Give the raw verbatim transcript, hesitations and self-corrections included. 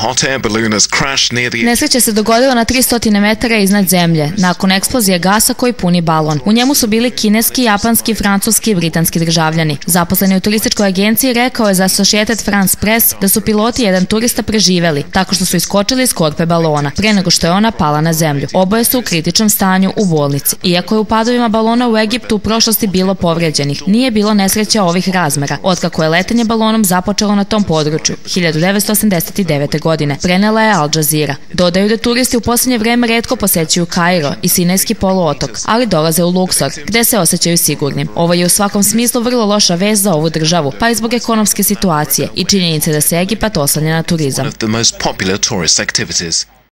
Nesreća se dogodila na tristo metara iznad zemlje, nakon eksplozije gasa koji puni balon. U njemu su bili kineski, japanski, francuski i britanski državljani. Zaposleni u turističkoj agenciji rekao je za Associated France Press da su piloti i jedan turista preživeli, tako što su iskočili iz korpe balona, pre nego što je ona pala na zemlju. Oboje su u kritičnom stanju u bolnici. Iako je u padovima balona u Egiptu u prošlosti bilo povređenih, nije bilo nesreća ovih razmera, otkako je letenje balonom započelo na tom području hiljadu devetsto osamdeset devete. godine, prenela je Al Jazeera. Dodaju da turisti u posljednje vreme retko posećuju Kairo i Sinajski poluotok, ali dolaze u Luksor, gde se osjećaju sigurnim. Ovo je u svakom smislu vrlo loša vest za ovu državu, pa i zbog ekonomske situacije i činjenice da se Egipat oslanja na turizam.